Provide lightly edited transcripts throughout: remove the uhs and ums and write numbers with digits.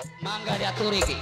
Mangga diaturi ki.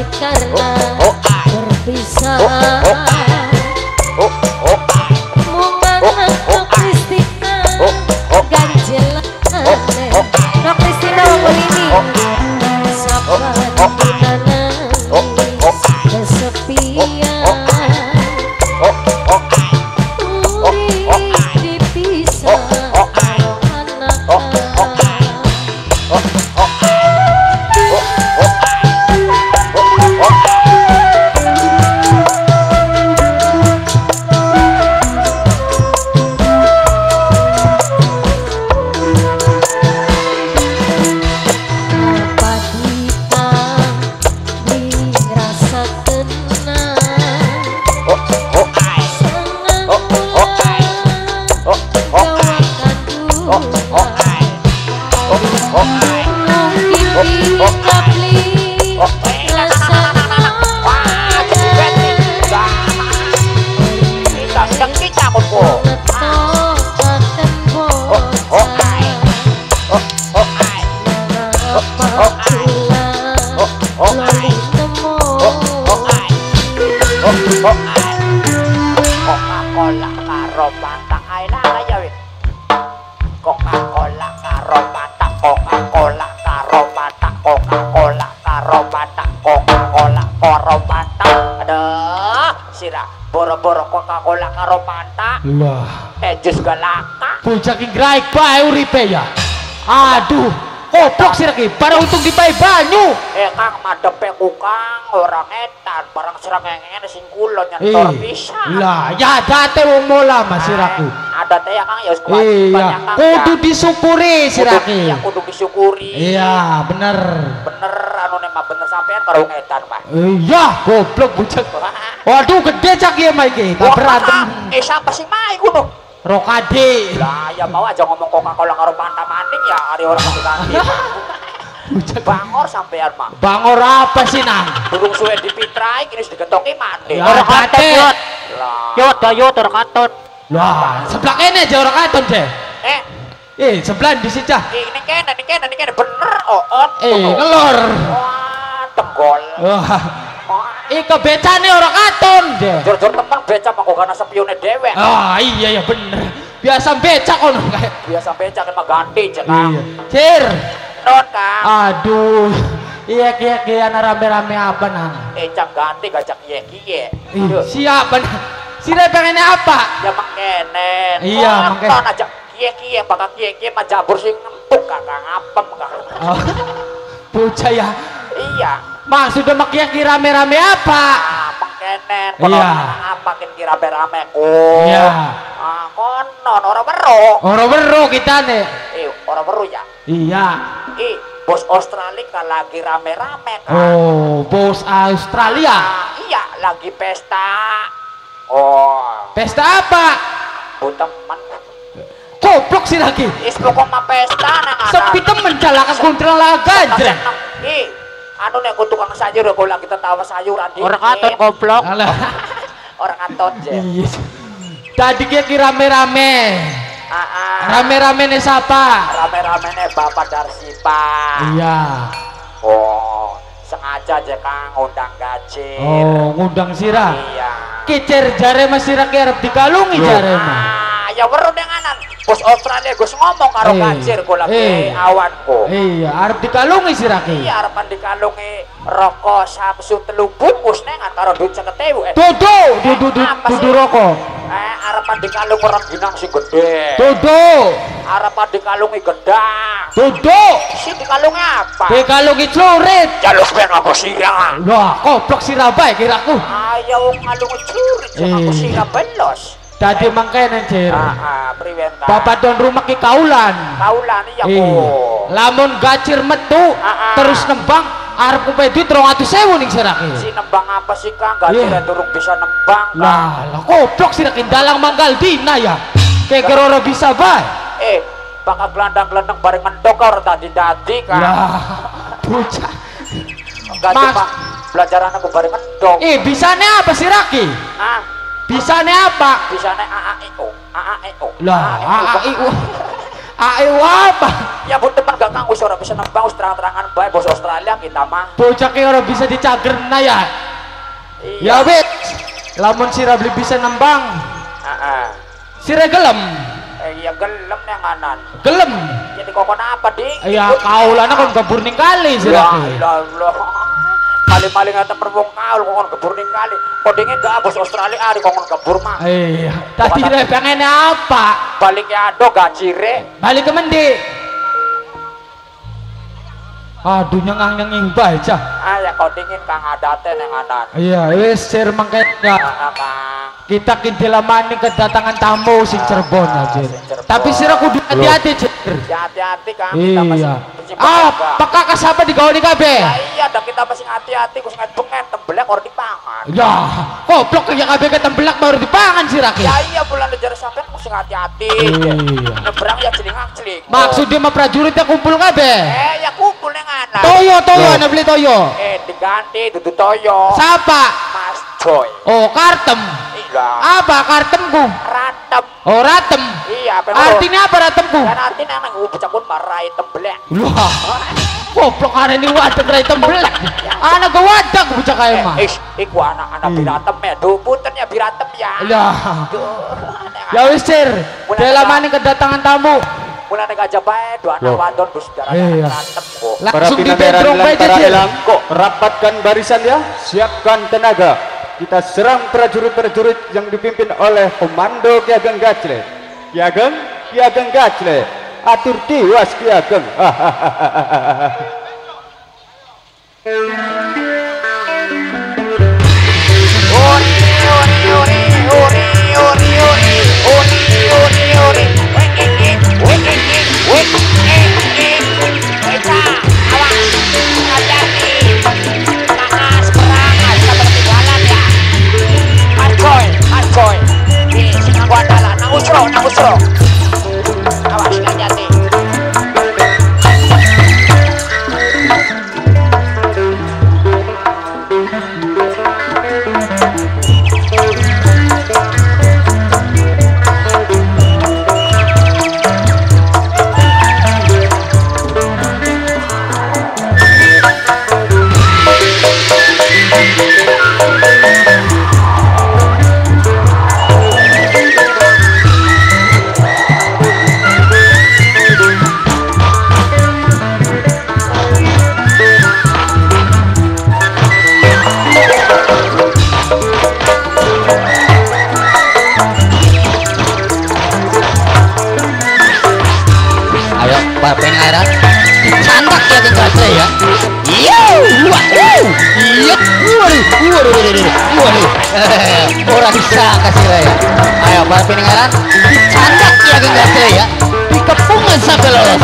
karena berpisah. Mungan Kristina ganjelan no Kristina ini sabar dina nangis kesepian urip dipisah karo anak. Coca-Cola karo Fanta aina ya wis. Coca-Cola karo Fanta, Coca-Cola karo Fanta, Coca-Cola karo Fanta, Coca-Cola karo Fanta. Aduh, sira boro-boro Coca-Cola karo Fanta. Lah, jus galaka. bocah ki graik bae uripe ya. Aduh, goblok sira ki, barang untung dipae banyu. Kang madepe kukang orang etan, barang serangenge sing kula nyentor pisan. Lah, ya date wong mola Mas siraku. Ada teh ya Kang ya wis Iya, kudu disyukuri sira ki. Ya kudu disyukuri. Iya, bener. Bener anu nek mah bener sampean karo ngedan, Pak. Iya, goblok bocah. Waduh, gede cak ya Mike iki. Tak berantem. Siapa sih Mai kuno? Rokade. Lah, ya mau aja ngomong Coca-Cola karo Fanta maning ya hari orang masih ganti. Bangor sampean mah. Bangor apa sih nang? Durung suwe dipitrai kini sudah digetoki mandi. Ora katet. Yot yot ora katut. Lah, sebelah kene aja ora katon deh. Sebelah di sini. Ini kene bener oot. Ngelor. Wah, tenggol. Wah. Ika becane ora katon deh. Jor-jor temen beca mah kok kana sepione dewek. Ah, iya ya bener. Biasa becak kono kayak. Biasa beca kan mah ganti cenah. Iya. Cir. Non Kang. Aduh. Iya kia rame-rame apa nang? Cak ganti gajak kiye. Siapa nang? Sira pengennya apa? Ya mangkene. Iya, mangkene. Non aja kiye bakal kiye mah jabur sing empuk Kakang apem Kang. Oh. Bocah ya. Iya. Maksudnya makia rame-rame apa? Mangkene. Iya. Apa kira rame-rame ku? Iya. Konon ora weruh. Ora weruh kita nih. Ora weruh ya. Iya. Bos Australia kan lagi rame-rame kan. Oh, bos Australia. Iya, lagi pesta. Oh. Pesta apa? Bu teman. Goblok sih lagi. Pokok mah pesta nang. Sepi temen calaka kuntilaga aja. Anu nek ku tukang sayur kok lagi tetawa sayuran di. Orang katon goblok. Alah. Orang katon je. Iya. Tadi kira rame-rame. Rame-rame nih siapa? Rame-rame nih Bapak Darsipa. Iya. Oh, sengaja aja Kang ngundang Gacir. Oh, ngundang sira. Iya. Kicer jare Mas sira ki arep dikalungi jare mah. Ya weruh denganan. Bos Australia Gus ngomong karo Gacir kula lagi awanku. Iya, arep dikalungi sira ki. Iya, arepan dikalungi rokok Samsu 3 bungkus nengan karo duit 50.000. Dudu rokok. Arepan dikalungi rengginang sing gede. Arepan dikalungi gedang. Si dikalungi apa? Dikalungi celurit. Jaluk ben aku sirah. Wah, goblok sira bae kiraku. Ayo ngalungi celurit aku sirah belos. Dadi mangkene, Cir. Priwen ta. Bapak don rumah ki kaulan. Kaulan iya, Bu. Lamun Gacir metu terus nembang arep kupe duit 200.000 ning sira ki. Si nembang apa sih Kang? Gacir durung bisa nembang. Lah goblok sira ki dalang manggal dina ya. Kekira ora bisa bae. Bakal gelandang-gelandang bareng mendok ora dadi-dadi Kang. Lah bocah. Gacir Pak, pelajaran aku bareng mendok. Bisane apa sira ki? Bisane apa? Bisane AAIO. Lah, AAIO. Ayo apa? Ya pun teman gak nganggus ora bisa nembang terang-terangan bae bos Australia kita mah. Bocah ki ora bisa dicagerna ya. Ya wit. Lamun sira beli bisa nembang. Heeh. Sira gelem. Iya gelem yang kanan. Gelem. Jadi kokon apa, Dik? Ya kaulana kon gebur ning kali sira ki. Ya Allah. Kali-kali ngata perwong kaul kokon gebur ning kali. Kodenge gak bos Australia ari kokon gebur mah. Iya. Tadi dia pengen apa? Balik ya ado gajire. Balik ke mendi. Aduh nyengang-nyenging baca. Ya kau dingin kang adate neng anan. Iya, wis sir mangkanya. Kang. Kita kintilamani kedatangan tamu sing Cirebon aja. Tapi sira kudu hati-hati, Cir. Ya hati-hati kang. Iya. Peka kasapa digawe di kabeh. Iya, dak kita masih hati-hati ku sing bengen tembelak ora dipangan. Ya, goblok kaya kabeh ketembelak baru dipangan sira ki. Ya iya bulan ngejar sampean ku sing hati-hati. Iya. Nebrang ya jeling-jeling. Maksudnya mah prajuritnya kumpul kabeh. Ya kumpul neng anak. Toyo ana beli toyo. Diganti dudu toyo. Siapa? Mas Joy. Oh, Kartem. Iya. Apa Kartemku? Ratem. Oh, Ratem. Iya, artinya apa Ratemku? Kan artinya nang becakun marai tembelak. Wah. Goblok arek ini wadah rai tembelak. Anak go wadah bocah kae mah. Iku anak-anak biratem ya. Duh puntennya biratem ya. Ya. Ya wis, Sir. Delamani kedatangan tamu. Mulane gajah bae dua anak wadon Gus darane biratem kok. Langsung dibendrong bae Cir. Kok rapatkan barisan ya. Siapkan tenaga. Kita serang prajurit-prajurit yang dipimpin oleh Komando Ki Ageng Gajle. Ki Ageng Gajle. Atur tiwas Ki Ageng. Nang usro. Awas ngajati. Bapen aran dicandak ya ke Gajle ya. Iya, waduh. Ora bisa kasih ya. Ayo bapen aran dicandak ya ke Gajle ya. Dikepungan sampai lolos.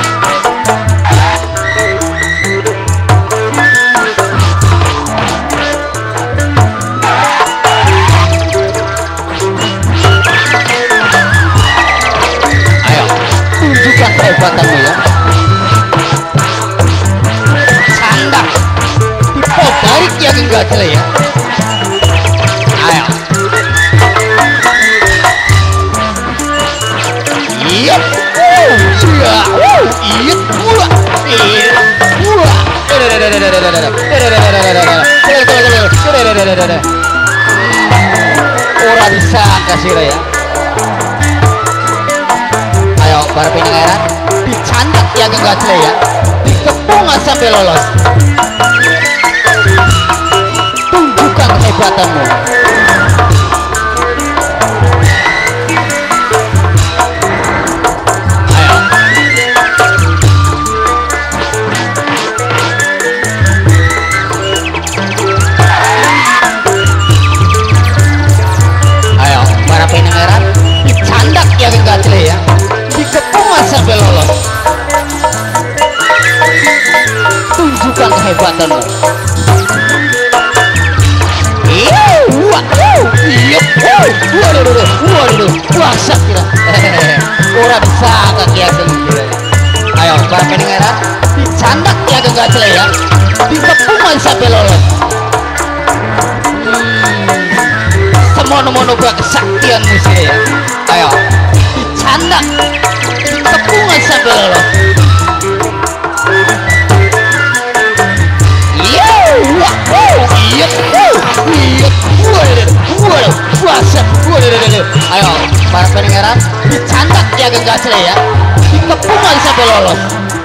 Kehebatanmu ya. Candak dipobarik ya ke Gajle ya. Ayo. Iya. Iya. Iya. Ora bisa kasih ya. Ayo para pendengaran dicandak ya ke Gajle ya. Dikepungan sampai lolos. Tunjukkan kehebatanmu. Ayo. Ayo para pendengaran dicandak ya ke Gajle ya. Dikepungan sampai lolos. Tunjukkan kehebatanmu. Waduh, kuasa kira. Ora bisa kaki Ageng kira. Ayo para pendengaran dicandak ya ke Gajle ya. Dikepungan sampai lolos. Semono-mono kesaktianmu sih ya. Ayo dicandak. Dikepungan sampai lolos. Iya, iya, waduh, waset, waduh. Ayo, para pendengaran, dicandak Ki Ageng Gajle ya, dikepungan sampai lolos.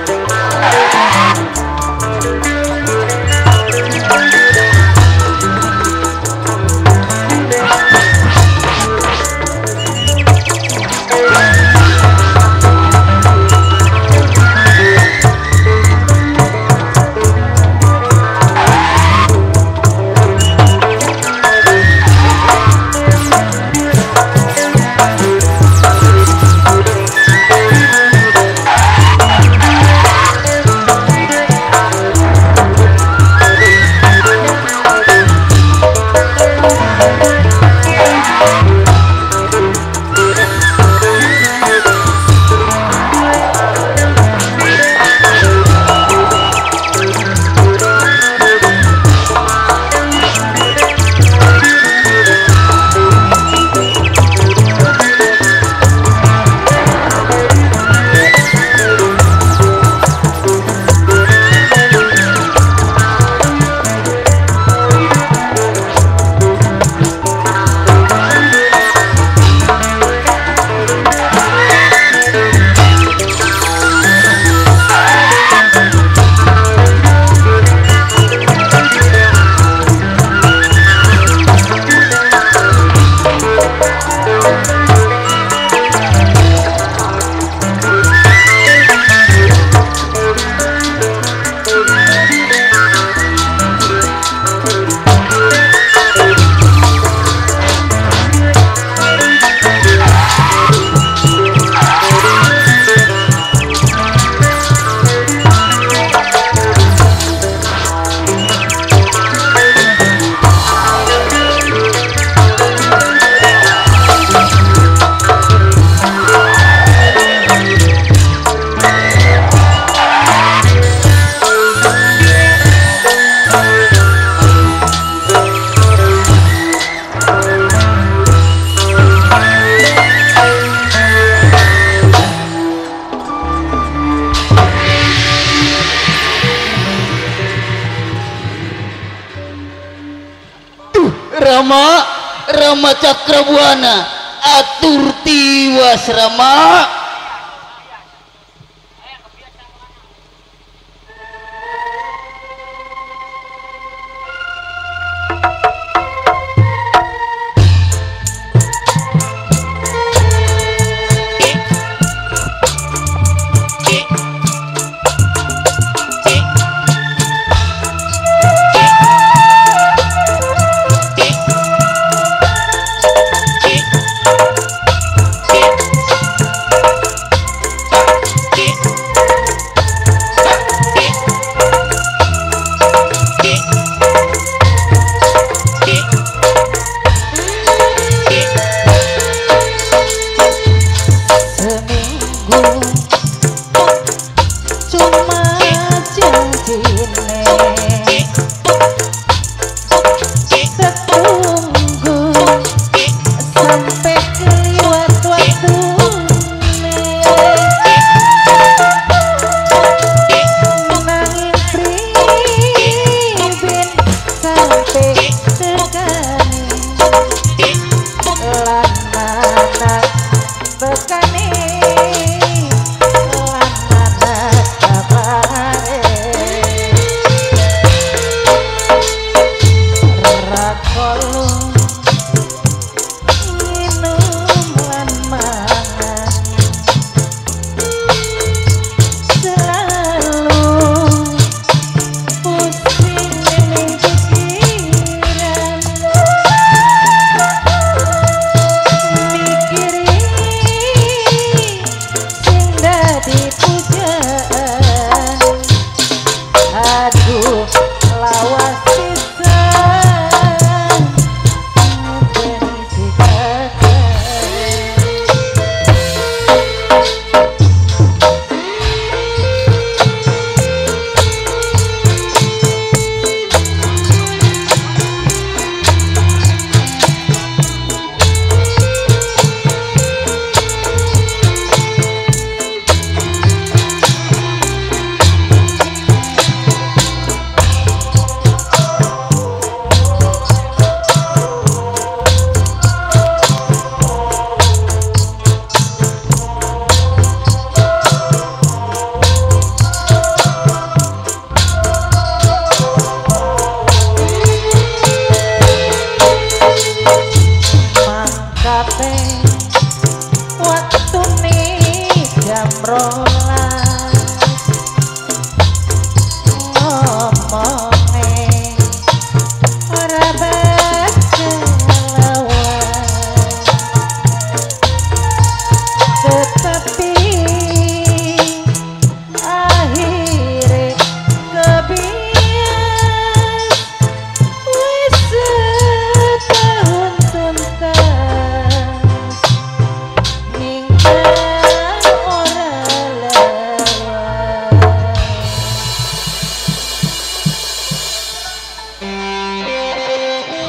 Rama Cakrabuana atur tiwas Rama.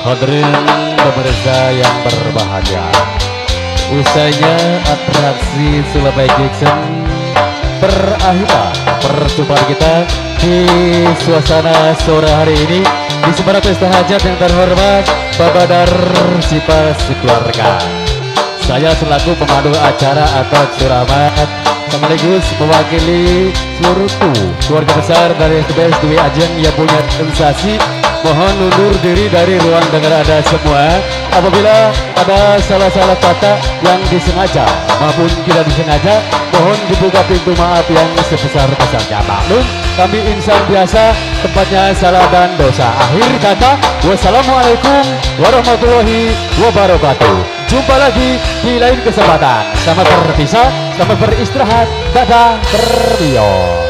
Hadirin pemirsa yang berbahagia, usainya atraksi Sulawesi Jackson berakhir perjumpaan kita di suasana sore hari ini di Sembara Pesta Hajat yang terhormat Bapak Darsipa sekeluarga. Saya selaku pemandu acara atau curamat sekaligus mewakili seluruh keluarga besar dari SBS Dwi Ajeng yang punya sensasi. Mohon undur diri dari ruang dengar Anda semua apabila ada salah-salah kata yang disengaja maupun tidak disengaja. Mohon dibuka pintu maaf yang sebesar-besarnya. Maklum, kami insan biasa, tempatnya salah dan dosa. Akhir kata, wassalamualaikum warahmatullahi wabarakatuh. Jumpa lagi di lain kesempatan. Selamat berpisah, selamat beristirahat. Dadah, berio.